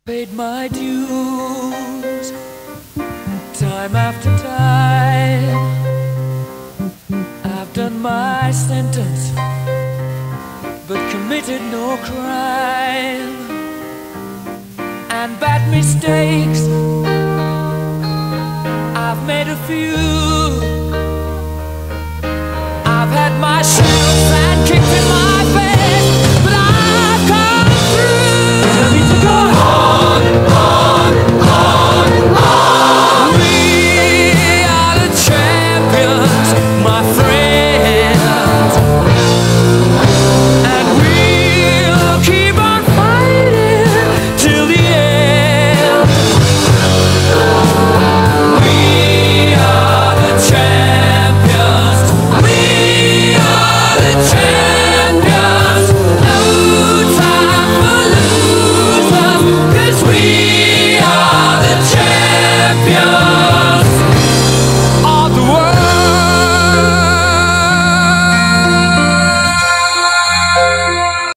Paid my dues time after time. I've done my sentence but committed no crime. And bad mistakes I've made a few,